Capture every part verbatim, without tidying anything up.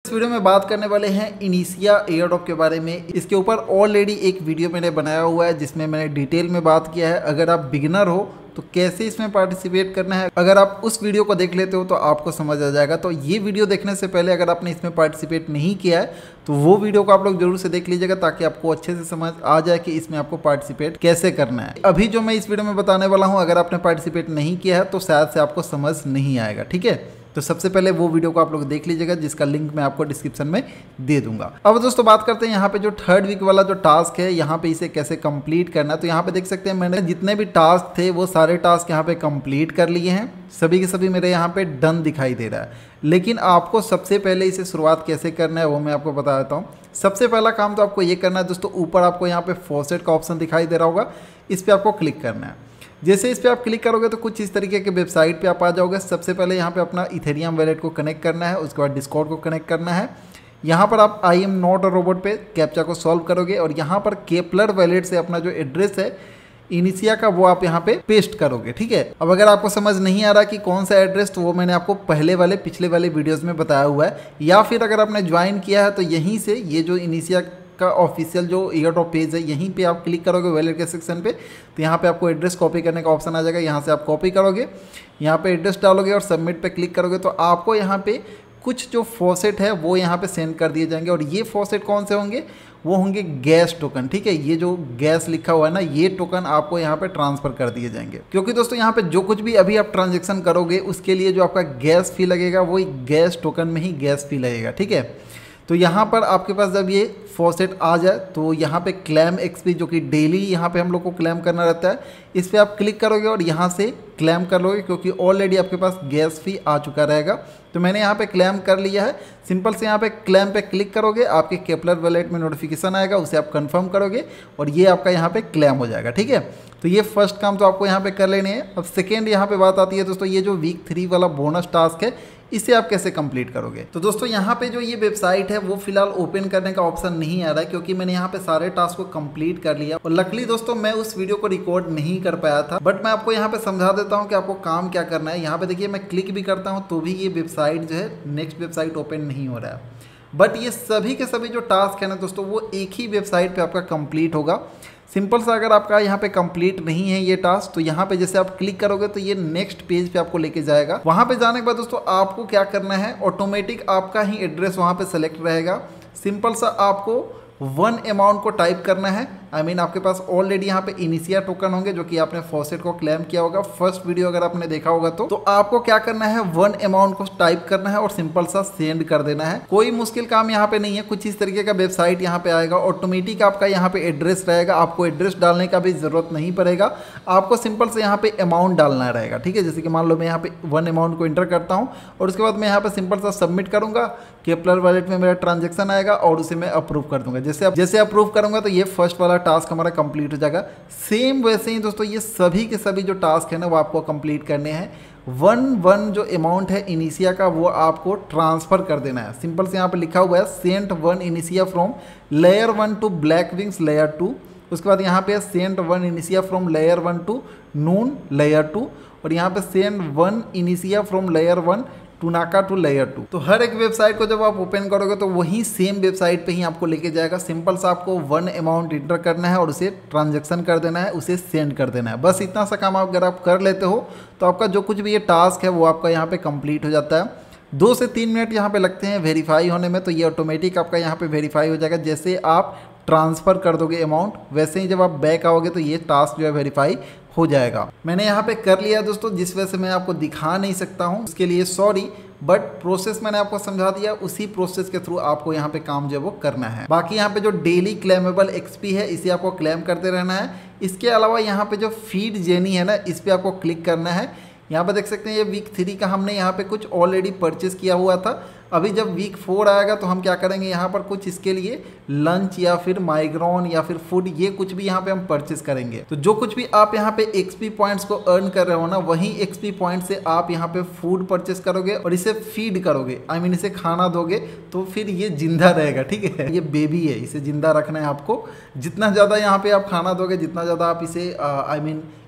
इस वीडियो में बात करने वाले हैं इनिशिया एयरड्रॉप के बारे में। इसके ऊपर ऑलरेडी एक वीडियो मैंने बनाया हुआ है जिसमें मैंने डिटेल में बात किया है। अगर आप बिगिनर हो तो कैसे इसमें पार्टिसिपेट करना है, अगर आप उस वीडियो को देख लेते हो तो आपको समझ आ जाएगा। तो ये वीडियो देखने से पहले अगर आपने इसमें पार्टिसिपेट नहीं किया है तो वो वीडियो को आप लोग जरूर से देख लीजिएगा ताकि आपको अच्छे से समझ आ जाए कि इसमें आपको पार्टिसिपेट कैसे करना है। अभी जो मैं इस वीडियो में बताने वाला हूँ, अगर आपने पार्टिसिपेट नहीं किया है तो शायद से आपको समझ नहीं आएगा। ठीक है, तो सबसे पहले वो वीडियो को आप लोग देख लीजिएगा जिसका लिंक मैं आपको डिस्क्रिप्शन में दे दूंगा। अब दोस्तों बात करते हैं यहाँ पे जो थर्ड वीक वाला जो टास्क है, यहाँ पे इसे कैसे कंप्लीट करना है। तो यहाँ पे देख सकते हैं मैंने जितने भी टास्क थे वो सारे टास्क यहाँ पे कंप्लीट कर लिए हैं। सभी के सभी मेरे यहाँ पे डन दिखाई दे रहा है। लेकिन आपको सबसे पहले इसे शुरुआत कैसे करना है वो मैं आपको बता देता हूँ। सबसे पहला काम तो आपको ये करना है दोस्तों, ऊपर आपको यहाँ पे फॉसेट का ऑप्शन दिखाई दे रहा होगा, इस पर आपको क्लिक करना है। जैसे इस पर आप क्लिक करोगे तो कुछ इस तरीके के वेबसाइट पे आप आ जाओगे। सबसे पहले यहाँ पे अपना इथेरियम वैलेट को कनेक्ट करना है, उसके बाद डिस्कॉर्ड को कनेक्ट करना है। यहाँ पर आप I am not a robot पे कैप्चा को सॉल्व करोगे और यहाँ पर केपलर वैलेट से अपना जो एड्रेस है इनिशिया का वो आप यहाँ पे पेस्ट करोगे। ठीक है, अब अगर आपको समझ नहीं आ रहा कि कौन सा एड्रेस, तो वो मैंने आपको पहले वाले पिछले वाले वीडियोज़ में बताया हुआ है, या फिर अगर आपने ज्वाइन किया है तो यहीं से ये जो इनिशिया का ऑफिशियल जो एयरड्रॉप पेज है यहीं पे आप क्लिक करोगे वैलेट के सेक्शन पे, तो यहाँ पे आपको एड्रेस कॉपी करने का ऑप्शन आ जाएगा। यहाँ से आप कॉपी करोगे, यहाँ पे एड्रेस डालोगे और सबमिट पे क्लिक करोगे तो आपको यहाँ पे कुछ जो फॉसेट है वो यहाँ पे सेंड कर दिए जाएंगे। और ये फॉसेट कौन से होंगे, वो होंगे गैस टोकन। ठीक है, ये जो गैस लिखा हुआ है ना, ये टोकन आपको यहाँ पे ट्रांसफर कर दिए जाएंगे। क्योंकि दोस्तों यहाँ पे जो कुछ भी अभी आप ट्रांजेक्शन करोगे उसके लिए जो आपका गैस फी लगेगा वो गैस टोकन में ही गैस फी लगेगा। ठीक है, तो यहाँ पर आपके पास जब ये फॉसेट आ जाए तो यहाँ पे क्लेम एक्सपी जो कि डेली यहाँ पे हम लोग को क्लेम करना रहता है, इस पर आप क्लिक करोगे और यहाँ से क्लेम कर लोगे क्योंकि ऑलरेडी आपके पास गैस फी आ चुका रहेगा। तो मैंने यहाँ पे क्लेम कर लिया है। सिंपल से यहाँ पे क्लेम पे क्लिक करोगे, आपके केपलर वैलेट में नोटिफिकेशन आएगा, उसे आप कंफर्म करोगे और ये आपका यहाँ पे क्लेम हो जाएगा। ठीक है, तो ये फर्स्ट काम तो आपको यहाँ पे कर लेनी है। अब सेकेंड यहाँ पे बात आती है दोस्तों, ये जो वीक थ्री वाला बोनस टास्क है इसे आप कैसे कंप्लीट करोगे। तो दोस्तों यहाँ पे जो ये वेबसाइट है वो फिलहाल ओपन करने का ऑप्शन नहीं आ रहा है क्योंकि मैंने यहाँ पे सारे टास्क को कंप्लीट कर लिया। और लकली दोस्तों मैं उस वीडियो को रिकॉर्ड नहीं कर पाया था, बट मैं आपको यहाँ पे समझा देता हूँ कि आपको काम क्या करना है। यहाँ पे देखिए मैं क्लिक भी करता हूँ तो भी ये वेबसाइट जो है नेक्स्ट वेबसाइट ओपन नहीं हो रहा है। बट ये सभी के सभी जो टास्क है ना दोस्तों वो एक ही वेबसाइट पे आपका कंप्लीट होगा। सिंपल सा अगर आपका यहाँ पे कंप्लीट नहीं है ये टास्क तो यहाँ पे जैसे आप क्लिक करोगे तो ये नेक्स्ट पेज पे आपको लेके जाएगा। वहाँ पे जाने के बाद दोस्तों आपको क्या करना है, ऑटोमेटिक आपका ही एड्रेस वहाँ पे सेलेक्ट रहेगा। सिंपल सा आपको वन अमाउंट को टाइप करना है। आई I मीन mean, आपके पास ऑलरेडी यहाँ पे इनिशिया टोकन होंगे जो कि आपने फॉसेट को क्लेम किया होगा। फर्स्ट वीडियो अगर आपने देखा होगा तो, तो आपको क्या करना है, वन अमाउंट को टाइप करना है और सिंपल सा सेंड कर देना है। कोई मुश्किल काम यहाँ पे नहीं है। कुछ इस तरीके का वेबसाइट यहाँ पे आएगा, ऑटोमेटिक आपका यहाँ पे एड्रेस रहेगा, आपको एड्रेस डालने का भी जरूरत नहीं पड़ेगा। आपको सिंपल से यहाँ पे अमाउंट डालना रहेगा। ठीक है, जैसे कि मान लो मैं यहाँ पे वन अमाउंट को इंटर करता हूँ और उसके बाद मैं यहाँ पे सिंपल सा सबमिट करूंगा, केपलर वैलेट में मेरा ट्रांजेक्शन आएगा और उसे मैं अप्रूव कर दूंगा। जैसे जैसे अप्रूव करूंगा तो ये फर्स्ट वाला टास्क हमारा कंप्लीट हो जाएगा। सेम वैसे ही दोस्तों ये सभी के सभी जो टास्क है ना वो आपको कंप्लीट करने हैं। वन वन जो अमाउंट है इनिशिया का वो आपको ट्रांसफर कर देना है। सिंपल से यहाँ पे लिखा हुआ है sent one Initia from layer one to black wings layer two. उसके बाद यहाँ पे sent one Initia from layer one to noon layer two और यहाँ पे sent one Initia from layer one टूनाका टू लेयर टू। तो हर एक वेबसाइट को जब आप ओपन करोगे तो वही सेम वेबसाइट पे ही आपको लेके जाएगा। सिंपल सा आपको वन अमाउंट इंटर करना है और उसे ट्रांजैक्शन कर देना है, उसे सेंड कर देना है। बस इतना सा काम अगर आप कर लेते हो तो आपका जो कुछ भी ये टास्क है वो आपका यहाँ पे कंप्लीट हो जाता है। दो से तीन मिनट यहाँ पे लगते हैं वेरीफाई होने में, तो ये ऑटोमेटिक आपका यहाँ पे वेरीफाई हो जाएगा। जैसे आप ट्रांसफ़र कर दोगे अमाउंट, वैसे ही जब आप बैक आओगे तो ये टास्क जो है वेरीफाई हो जाएगा। मैंने यहाँ पे कर लिया दोस्तों, जिस वजह से मैं आपको दिखा नहीं सकता हूँ, उसके लिए सॉरी। बट प्रोसेस मैंने आपको समझा दिया, उसी प्रोसेस के थ्रू आपको यहाँ पे काम जो है वो करना है। बाकी यहाँ पे जो डेली क्लेमेबल एक्सपी है इसे आपको क्लेम करते रहना है। इसके अलावा यहाँ पे जो फीड जेनी है ना, इस पर आपको क्लिक करना है। यहाँ पे देख सकते हैं ये वीक थ्री का हमने यहाँ पे कुछ ऑलरेडी परचेस किया हुआ था। अभी जब वीक फोर आएगा तो हम क्या करेंगे, यहाँ पर कुछ इसके लिए लंच या फिर माइग्रोन या फिर फूड, ये कुछ भी यहाँ पे हम परचेस करेंगे। तो जो कुछ भी आप यहाँ पे एक्सपी पॉइंट्स को अर्न कर रहे हो ना, वही एक्सपी पॉइंट से आप यहाँ पे फूड परचेस करोगे और इसे फीड करोगे। आई मीन इसे खाना दोगे तो फिर ये जिंदा रहेगा। ठीक है, ये बेबी है, इसे जिंदा रखना है आपको। जितना ज़्यादा यहाँ पे आप खाना दोगे, जितना ज़्यादा आप इसे आई मीन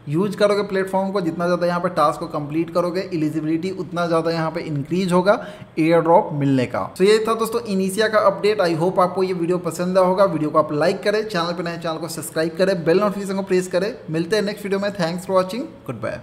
यूज करोगे प्लेटफॉर्म को, जितना ज़्यादा यहाँ पे टास्क को कंप्लीट करोगे, एलिजिबिलिटी उतना ज़्यादा यहाँ पे इंक्रीज होगा एयर ड्रॉप मिलने का। तो ये था दोस्तों इनिशिया का अपडेट। आई होप आपको ये वीडियो पसंद आया होगा। वीडियो को आप लाइक करें, चैनल पर नए चैनल को सब्सक्राइब करें, बेल नोटिफिकेशन को प्रेस करें। मिलते हैं नेक्स्ट वीडियो में। Thanks for watching, good bye.